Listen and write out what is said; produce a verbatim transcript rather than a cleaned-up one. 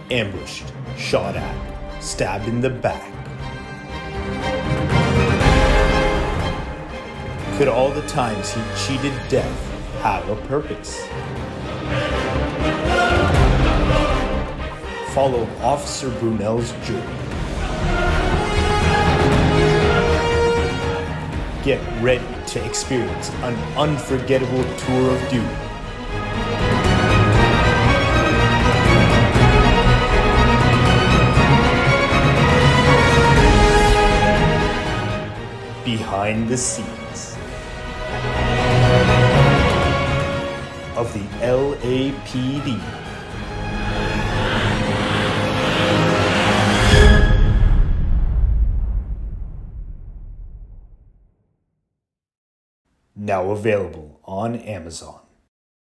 ambushed, shot at, stabbed in the back. Could all the times he cheated death have a purpose? Follow Officer Brunel's journey. Get ready to experience an unforgettable tour of duty. Behind the scenes of the L A P D. Now available on Amazon.